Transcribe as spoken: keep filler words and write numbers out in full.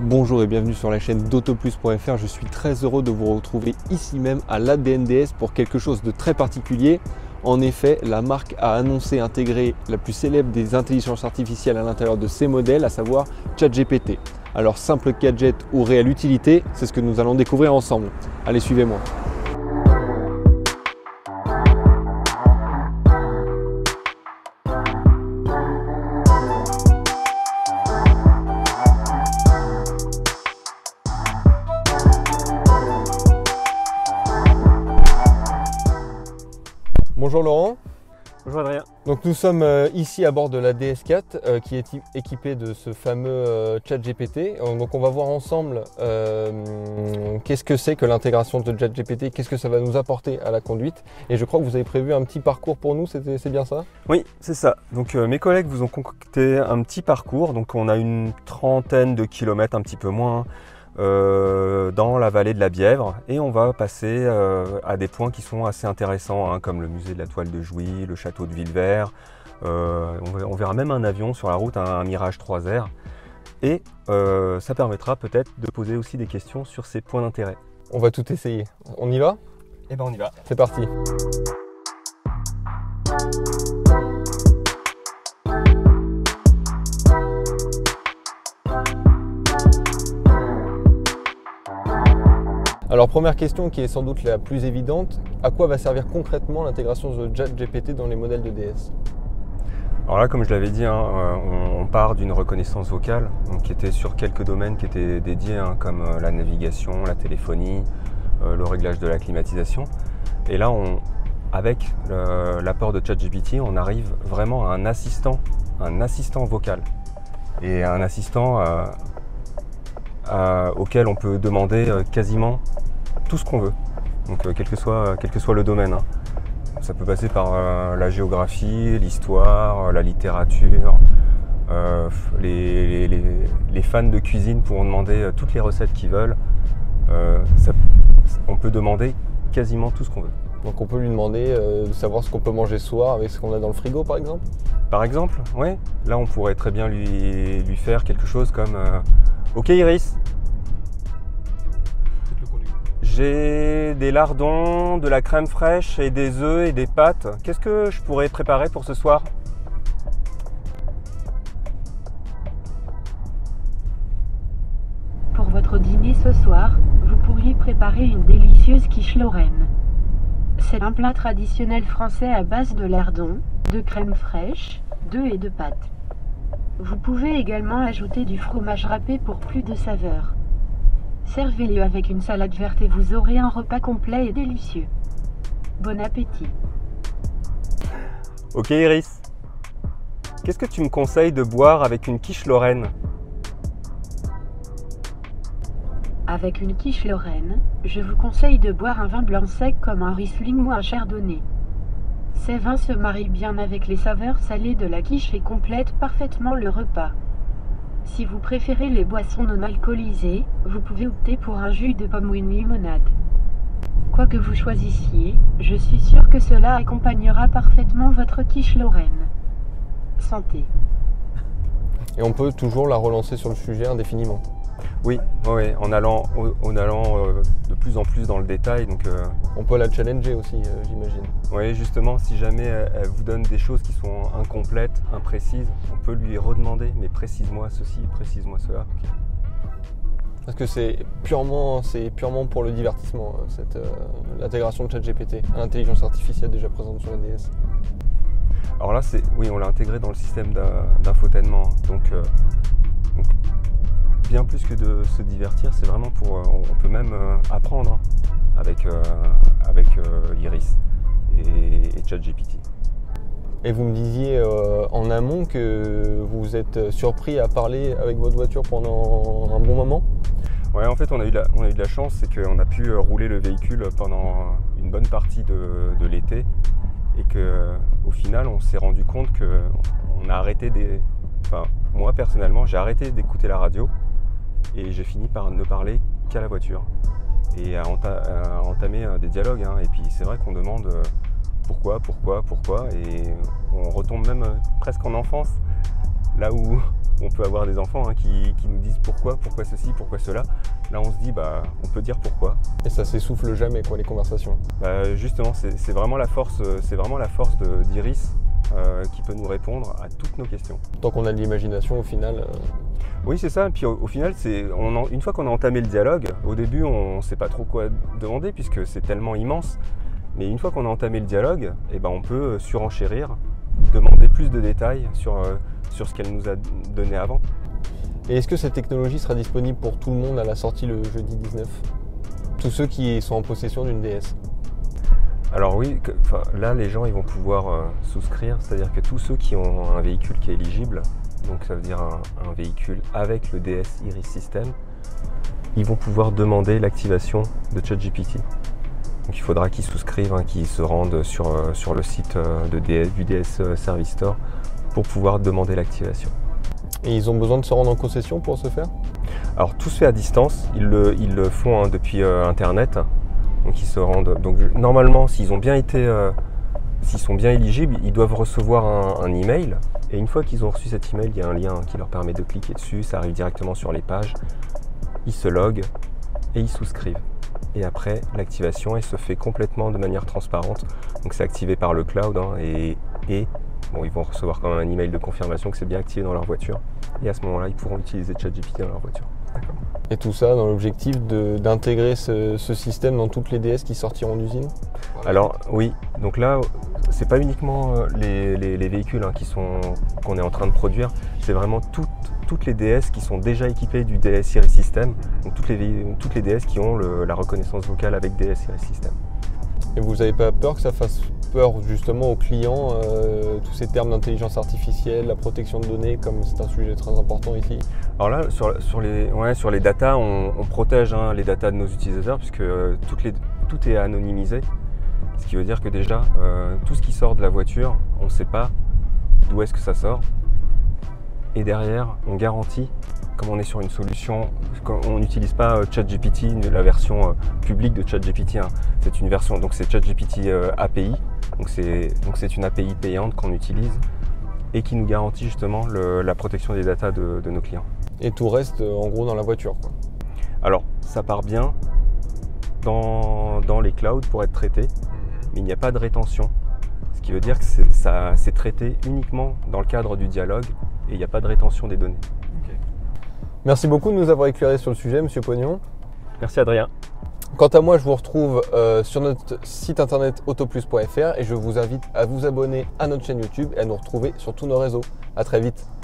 Bonjour et bienvenue sur la chaîne d'autoplus point F R. Je suis très heureux de vous retrouver ici même à l'A D N D S pour quelque chose de très particulier. En effet, la marque a annoncé intégrer la plus célèbre des intelligences artificielles à l'intérieur de ses modèles, à savoir ChatGPT. Alors simple gadget ou réelle utilité, c'est ce que nous allons découvrir ensemble. Allez, suivez-moi. Bonjour Laurent. Bonjour Adrien. Donc nous sommes euh, ici à bord de la D S quatre euh, qui est équipée de ce fameux euh, ChatGPT. Donc on va voir ensemble euh, qu'est-ce que c'est que l'intégration de ChatGPT, qu'est-ce que ça va nous apporter à la conduite. Et je crois que vous avez prévu un petit parcours pour nous, c'est bien ça? Oui, c'est ça. Donc euh, mes collègues vous ont concocté un petit parcours. Donc on a une trentaine de kilomètres, un petit peu moins, Euh, dans la vallée de la Bièvre, et on va passer euh, à des points qui sont assez intéressants, hein, comme le musée de la toile de Jouy, le château de Villevert. Euh, on, on verra même un avion sur la route, un, un Mirage trois R, et euh, ça permettra peut-être de poser aussi des questions sur ces points d'intérêt. On va tout essayer. On y va? Eh ben on y va. C'est parti. Alors première question qui est sans doute la plus évidente, à quoi va servir concrètement l'intégration de ChatGPT dans les modèles de D S? Alors là, comme je l'avais dit, hein, on, on part d'une reconnaissance vocale, donc, qui était sur quelques domaines qui étaient dédiés, hein, comme la navigation, la téléphonie, euh, le réglage de la climatisation. Et là, on, avec l'apport de ChatGPT, on arrive vraiment à un assistant, un assistant vocal, et un assistant euh, à, auquel on peut demander euh, quasiment tout ce qu'on veut, donc euh, quel que soit, quel que soit le domaine. Hein. Ça peut passer par euh, la géographie, l'histoire, euh, la littérature. Euh, les, les, les fans de cuisine pourront demander euh, toutes les recettes qu'ils veulent. Euh, ça, on peut demander quasiment tout ce qu'on veut. Donc on peut lui demander euh, de savoir ce qu'on peut manger ce soir avec ce qu'on a dans le frigo par exemple? Par exemple, oui. Là on pourrait très bien lui, lui faire quelque chose comme euh, « Ok Iris, j'ai des lardons, de la crème fraîche et des œufs et des pâtes. Qu'est-ce que je pourrais préparer pour ce soir ?» Pour votre dîner ce soir, vous pourriez préparer une délicieuse quiche lorraine. C'est un plat traditionnel français à base de lardons, de crème fraîche, d'œufs et de pâtes. Vous pouvez également ajouter du fromage râpé pour plus de saveur. Servez-le avec une salade verte et vous aurez un repas complet et délicieux. Bon appétit. Ok Iris, qu'est-ce que tu me conseilles de boire avec une quiche lorraine? Avec une quiche lorraine, je vous conseille de boire un vin blanc sec comme un Riesling ou un Chardonnay. Ces vins se marient bien avec les saveurs salées de la quiche et complètent parfaitement le repas. Si vous préférez les boissons non alcoolisées, vous pouvez opter pour un jus de pomme ou une limonade. Quoi que vous choisissiez, je suis sûre que cela accompagnera parfaitement votre quiche lorraine. Santé. Et on peut toujours la relancer sur le sujet indéfiniment? Oui, oui, en allant, en allant euh, de plus en plus dans le détail. Donc, euh, on peut la challenger aussi, euh, j'imagine. Oui, justement, si jamais elle, elle vous donne des choses qui sont incomplètes, imprécises, on peut lui redemander, mais précise-moi ceci, précise-moi cela. Parce que c'est purement, c'est purement pour le divertissement, cette euh, l'intégration de ChatGPT, l'intelligence artificielle déjà présente sur la D S. Alors là, c'est, oui, on l'a intégré dans le système d'infotainment. Donc, euh, donc, bien plus que de se divertir, c'est vraiment pour, euh, on peut même euh, apprendre, hein, avec, euh, avec euh, Iris et, et ChatGPT. Et vous me disiez euh, en amont que vous êtes surpris à parler avec votre voiture pendant un bon moment? Ouais, en fait, on a eu de la, on a eu de la chance, c'est qu'on a pu rouler le véhicule pendant une bonne partie de, de l'été, et qu'au final, on s'est rendu compte qu'on a arrêté des... Enfin, moi personnellement, j'ai arrêté d'écouter la radio, et j'ai fini par ne parler qu'à la voiture, et à, enta à entamer des dialogues. Hein. Et puis c'est vrai qu'on demande pourquoi, pourquoi, pourquoi, et on retombe même presque en enfance, là où on peut avoir des enfants hein, qui, qui nous disent pourquoi, pourquoi ceci, pourquoi cela. Là, on se dit, bah, on peut dire pourquoi. Et ça s'essouffle jamais, quoi, les conversations. Bah, justement, c'est, c'est vraiment la force, c'est vraiment la force de, d'Iris euh, qui peut nous répondre à toutes nos questions. Tant qu'on a de l'imagination, au final. Euh... Oui, c'est ça. Et puis au, au final, c'est, on en, une fois qu'on a entamé le dialogue, au début, on ne sait pas trop quoi demander puisque c'est tellement immense. Mais une fois qu'on a entamé le dialogue, eh ben, on peut surenchérir, demander plus de détails sur, euh, sur ce qu'elle nous a donné avant. Et est-ce que cette technologie sera disponible pour tout le monde à la sortie le jeudi dix-neuf ? Tous ceux qui sont en possession d'une D S ? Alors oui, que, là les gens ils vont pouvoir euh, souscrire, c'est-à-dire que tous ceux qui ont un véhicule qui est éligible, donc ça veut dire un, un véhicule avec le D S Iris System, ils vont pouvoir demander l'activation de ChatGPT. Donc il faudra qu'ils souscrivent, hein, qu'ils se rendent sur, euh, sur le site euh, de D S, du D S Service Store pour pouvoir demander l'activation. Et ils ont besoin de se rendre en concession pour ce faire ? Alors tout se fait à distance, ils le, ils le font hein, depuis euh, Internet. Donc ils se rendent. Donc normalement, s'ils ont bien été, euh, s'ils sont bien éligibles, ils doivent recevoir un, un email. Et une fois qu'ils ont reçu cet email, il y a un lien qui leur permet de cliquer dessus. Ça arrive directement sur les pages. Ils se loguent et ils souscrivent. Et après, l'activation, elle se fait complètement de manière transparente. Donc c'est activé par le cloud hein, et, et bon, ils vont recevoir quand même un email de confirmation que c'est bien activé dans leur voiture. Et à ce moment-là, ils pourront utiliser ChatGPT dans leur voiture. D'accord. Et tout ça dans l'objectif de, d'intégrer ce, ce système dans toutes les D S qui sortiront d'usine ? Alors oui, donc là, c'est pas uniquement les, les, les véhicules hein, qui sont, qu'on est en train de produire, c'est vraiment toutes, toutes les D S qui sont déjà équipées du D S Iris System, donc toutes les, toutes les D S qui ont le, la reconnaissance vocale avec D S Iris System. Et vous n'avez pas peur que ça fasse peur justement aux clients, euh, tous ces termes d'intelligence artificielle, la protection de données, comme c'est un sujet très important ici ? Alors là, sur, sur, les, ouais, sur les datas, on, on protège hein, les datas de nos utilisateurs puisque euh, toutes les, tout est anonymisé. Ce qui veut dire que déjà, euh, tout ce qui sort de la voiture, on ne sait pas d'où est-ce que ça sort. Et derrière, on garantit, comme on est sur une solution, on n'utilise pas euh, ChatGPT, la version euh, publique de ChatGPT. Hein. C'est une version, donc c'est ChatGPT euh, A P I. Donc c'est, donc c'est une A P I payante qu'on utilise et qui nous garantit justement le, la protection des datas de, de nos clients. Et tout reste en gros dans la voiture, quoi. Alors, ça part bien dans, dans les clouds pour être traité, mais il n'y a pas de rétention. Ce qui veut dire que c'est, ça, c'est traité uniquement dans le cadre du dialogue et il n'y a pas de rétention des données. Okay. Merci beaucoup de nous avoir éclairé sur le sujet, Monsieur Pognon. Merci Adrien. Quant à moi, je vous retrouve euh, sur notre site internet autoplus point f r et je vous invite à vous abonner à notre chaîne YouTube et à nous retrouver sur tous nos réseaux. À très vite.